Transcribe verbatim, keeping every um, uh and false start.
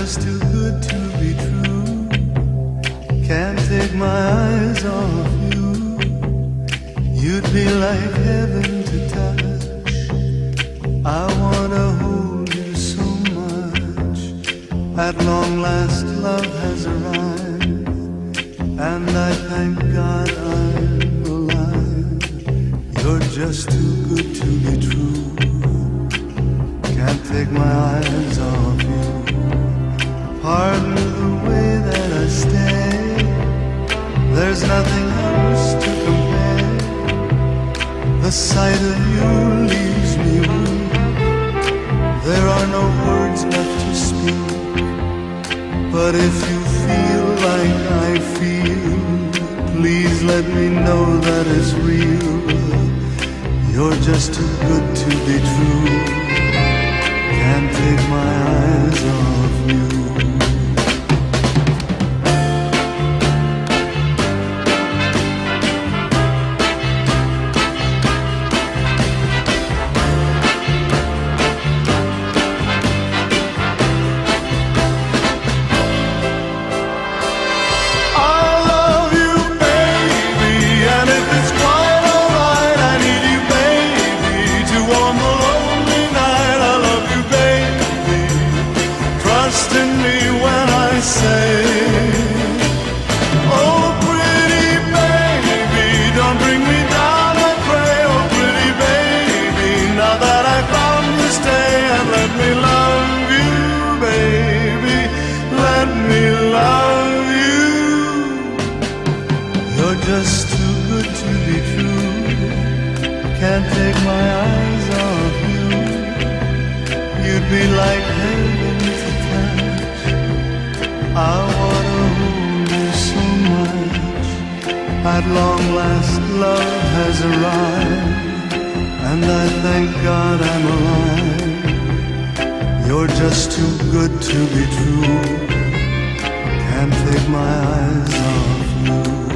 just too good to be true. Can't take my eyes off you. You'd be like heaven to touch. I wanna hold you so much. At long last love has arrived, and I thank God I'm alive. You're just too good to be true. Can't take my eyes off you. Pardon the way that I stay. There's nothing else to compare. The sight of you leaves me weak. There are no words left to speak. But if you feel like I feel, please let me know that it's real. You're just too good to be true. Can't take my eyes off you. Just too good to be true. Can't take my eyes off you. You'd be like heaven to touch. I wanna hold you so much. At long last love has arrived, and I thank God I'm alive. You're just too good to be true. Can't take my eyes off you.